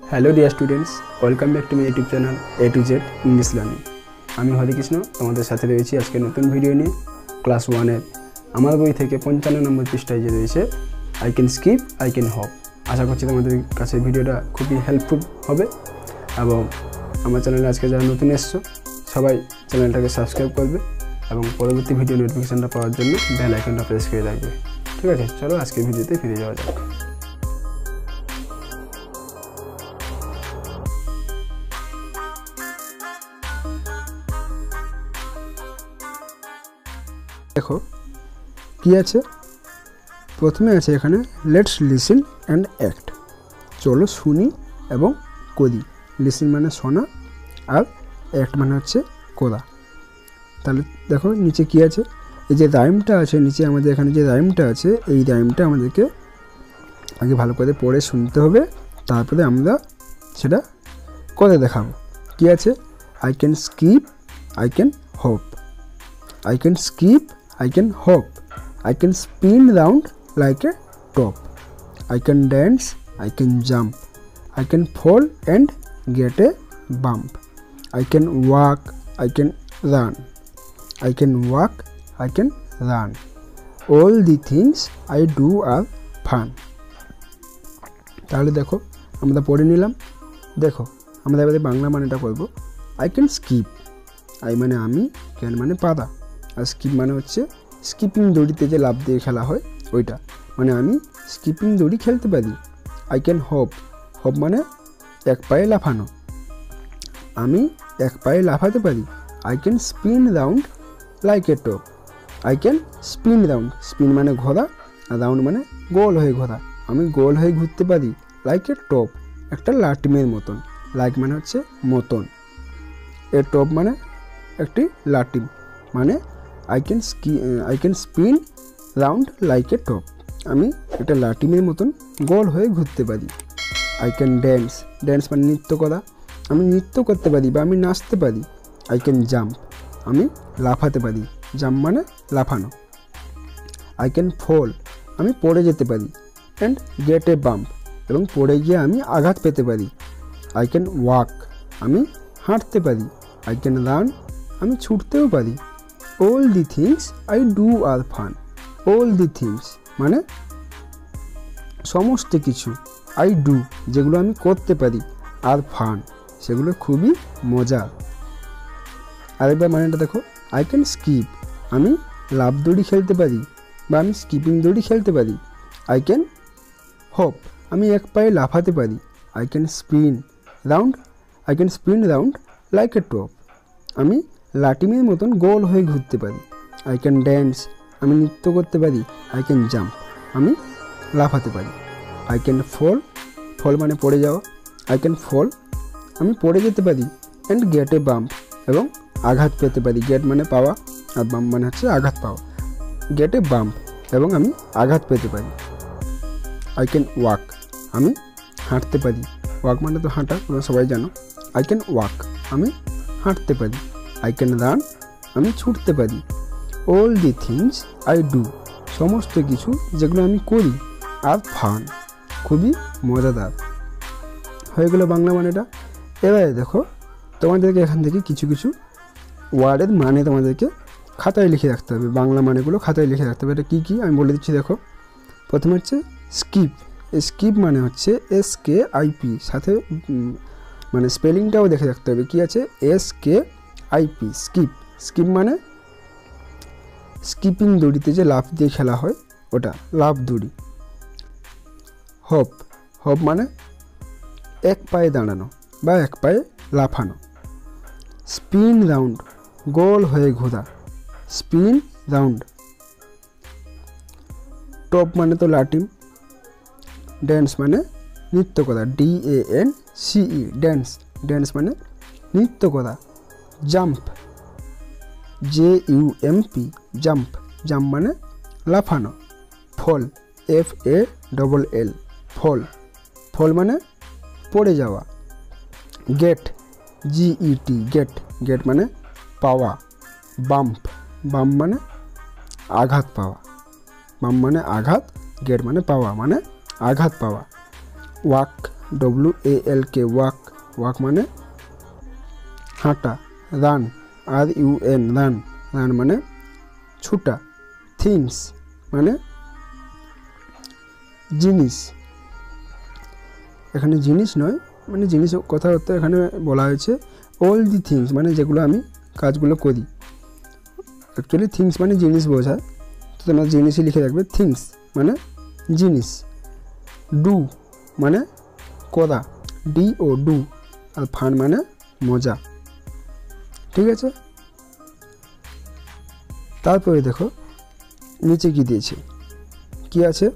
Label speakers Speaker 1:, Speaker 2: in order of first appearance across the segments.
Speaker 1: Hello dear students, welcome back to my YouTube channel A to Z English learning. আমি হরেকৃষ্ণ তোমাদের সাথে রয়েছি আজকে নতুন ভিডিও নিয়ে। ক্লাস 1 এর আমার বই থেকে 55 নম্বর পৃষ্ঠায় যে রয়েছে I can skip I can hop. আশা করছি তোমাদের কাছে ভিডিওটা খুবই হেল্পফুল হবে এবং আমার চ্যানেলে আজকে যারা নতুন এসছো সবাই চ্যানেলটাকে সাবস্ক্রাইব করবে এবং পরবর্তী ভিডিও নোটিফিকেশনটা পাওয়ার জন্য বেল আইকনটা প্রেস করে রাখবে। ঠিক আছে, চলো আজকের ভিডিওতে ফিরে যাওয়া যাক। দেখো কি আছে, প্রথমে আছে এখানে লেটস লিসেন অ্যান্ড অ্যাক্ট। চলো শুনি এবং করি। লিসেন মানে শোনা আর অ্যাক্ট মানে হচ্ছে করা। তাহলে দেখো নিচে কি আছে, এই যে রাইমটা আছে নিচে আমাদের এখানে যে রাইমটা আছে এই রাইমটা আমাদেরকে আগে ভালো করে পড়ে শুনতে হবে, তারপরে আমরা সেটা করে দেখাবো। কি আছে, I can skip I can hop, I can skip I can hop, I can spin round like a top, I can dance, I can jump, I can fall and get a bump, I can walk, I can run, I can walk, I can run, all the things I do are fun। তাহলে দেখো আমরা পড়ে নিলাম। দেখো আমরা এবারে বাংলা মানেটা করব। আই ক্যান স্কিপ, আই মানে আমি, ক্যান মানে পারা, আর স্কিপ মানে হচ্ছে স্কিপিং দড়িতে যে লাফ দিয়ে খেলা হয় ওইটা, মানে আমি স্কিপিং দড়ি খেলতে পারি। আই ক্যান হপ, হপ মানে এক পায়ে লাফানো, আমি এক পায়ে লাফাতে পারি। I can spin round like a top, I can spin round, spin মানে ঘোরা আর রাউন্ড মানে গোল হয়ে ঘোরা, আমি গোল হয়ে ঘুরতে পারি লাইক এ টপ, একটা লাটিমের মতন। লাইক মানে হচ্ছে মতন, এ টপ মানে একটি লাটিম, মানে I can spin round like a top, আমি একটা লাটিমের মতন গোল হয়ে ঘুরতে পারি। আই ক্যান ড্যান্স, ড্যান্স মানে নৃত্য করা, আমি নৃত্য করতে পারি বা আমি নাচতে পারি। আই ক্যান জাম্প, আমি লাফাতে পারি, জাম্প মানে লাফানো। আই ক্যান ফল, আমি পড়ে যেতে পারি। অ্যান্ড গেট এ বাম্প, এবং পড়ে গিয়ে আমি আঘাত পেতে পারি। আই ক্যান ওয়াক, আমি হাঁটতে পারি। আই ক্যান রান, আমি ছুটতেও পারি। all the things I do are fun, all the things মানে সমস্ত কিছু, I do যেগুলো আমি করতে পারি, আর ফান সেগুলো খুবই মজার। আরেকবার মানেটা দেখো, I can skip, আমি লাফ দড়ি খেলতে পারি বা আমি স্কিপিং দড়ি খেলতে পারি। I can hop, আমি এক পায়ে লাফাতে পারি। I can spin round like a top, আমি লাটিমের মতন গোল হয়ে ঘুরতে পারি। আই ক্যান ড্যান্স, আমি নৃত্য করতে পারি। আই ক্যান জাম্প, আমি লাফাতে পারি। আই ক্যান ফল, ফল মানে পড়ে যাওয়া। আই ক্যান ফল, আমি পড়ে যেতে পারি। অ্যান্ড গেট এ বাম্প, এবং আঘাত পেতে পারি। গেট মানে পাওয়া আর বাম্প মানে হচ্ছে আঘাত পাওয়া। গেট এ বাম্প, এবং আমি আঘাত পেতে পারি। আই ক্যান ওয়াক, আমি হাঁটতে পারি। ওয়াক মানে তো হাঁটা, তোমরা সবাই জানো। আই ক্যান ওয়াক, আমি হাঁটতে পারি। আই ক্যান রান, আমি ছুটতে পারি। All the things I do, সমস্ত কিছু যেগুলো আমি করি, আর ফান খুবই মজাদার। হয়ে গেল বাংলা মানেটা। এবারে দেখো তোমাদেরকে এখান থেকে কিছু কিছু ওয়ার্ডের মানে তোমাদেরকে খাতায় লিখে রাখতে হবে। বাংলা মানেগুলো খাতায় লিখে রাখতে হবে। এটা কী কী আমি বলে দিচ্ছি দেখো। প্রথমে হচ্ছে স্কিপ, স্কিপ মানে হচ্ছে SKIP, সাথে মানে স্পেলিংটাও দেখে রাখতে হবে। কী আছে, SKIP, স্কিপ। স্কিপ মানে স্কিপিং দড়িতে যে লাফ দিয়ে খেলা হয় ওটা, লাফ দড়ি। হপ, হপ মানে এক পায়ে দাঁড়ানো বা এক পায়ে লাফানো। স্পিন রাউন্ড, গোল হয়ে ঘোরা। Spin round. টপ মানে তো লাটিম। ড্যান্স মানে নৃত্য করা। DANCE, ড্যান্স, ড্যান্স মানে নৃত্য করা। জাম্প, JUMP, জাম্প, জাম্প মানে লাফানো। ফল, FALL, ফল, ফল মানে পড়ে যাওয়া। গেট, GET, গেট, গেট মানে পাওয়া। বাম্প, বাম্প মানে আঘাত পাওয়া। বাম্প মানে আঘাত, গেট মানে পাওয়া, মানে আঘাত পাওয়া। ওয়াক, WALK ওয়াক, ওয়াক মানে হাঁটা। রান RUN রান, রান মানে ছুটা। থিংস মানে জিনিস, এখানে জিনিস নয় মানে জিনিস কথা হতে এখানে বলা হয়েছে অল দি থিংস মানে যেগুলো আমি কাজগুলো করি। অ্যাকচুয়ালি থিংস মানে জিনিস বোঝায়, তো তোমরা জিনিসই লিখে রাখবে। থিংস মানে জিনিস। ডু মানে করা, DO ডু। আর ফান মানে মজা। ঠিক আছে, তারপরে দেখো নিচে কি দিয়েছে, কি আছে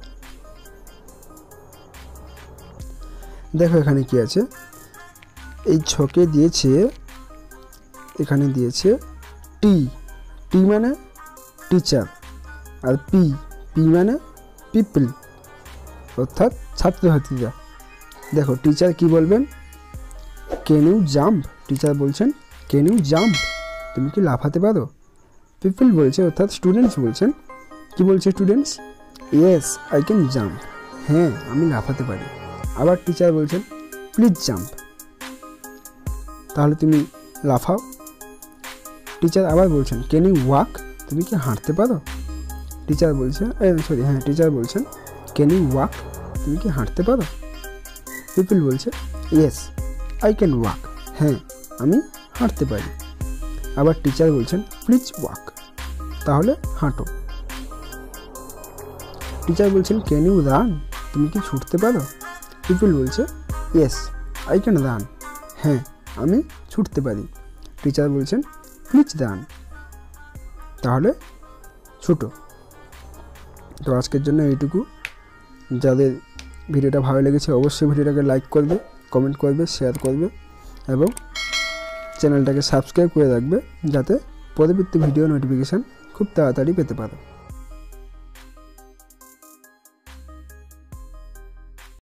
Speaker 1: দেখো এখানে কি আছে। এই ছকে দিয়েছে, এখানে দিয়েছে টি, টি মানে টিচার, আর পি মানে পিপল অর্থাৎ ছাত্রছাত্রীরা। দেখো টিচার কি বলবেন, ক্যান ইউ জাম্প, টিচার বলছেন ক্যান ইউ জাম্প, তুমি কি লাফাতে পারো। পিপল বলছে অর্থাৎ স্টুডেন্টস বলছেন, কি বলছে students, yes I can jump, হ্যাঁ আমি লাফাতে পারি। আবার টিচার বলছেন প্লিজ জাম্প, তাহলে তুমি লাফাও। টিচার আবার বলছেন ক্যান ইউ ওয়াক, তুমি কি হাঁটতে পারো। টিচার বলছে টিচার বলছেন ক্যান ইউ ওয়াক, তুমি কি হাঁটতে পারো। পিপল বলছে ইয়েস আই ক্যান ওয়াক, হ্যাঁ আমি হাঁটতে পারি। আবার টিচার বলছেন প্লিজ ওয়াক, তাহলে হাঁটো। টিচার বলছেন ক্যান ইউ রান, তুমি কি ছুটতে পারো। পিপল বলছে ইয়েস আই ক্যান রান, হ্যাঁ আমি ছুটতে পারি। টিচার বলছেন প্লিজ রান, তাহলে ছুটো। তো আজকের জন্য এইটুকু। যাদের ভিডিওটা ভালো লেগেছে অবশ্যই ভিডিওটাকে লাইক করবে, কমেন্ট করবে, শেয়ার করবে এবং চ্যানেলটাকে সাবস্ক্রাইব করে রাখবে, যাতে পরবর্তী ভিডিও নোটিফিকেশান খুব তাড়াতাড়ি পেতে পারো।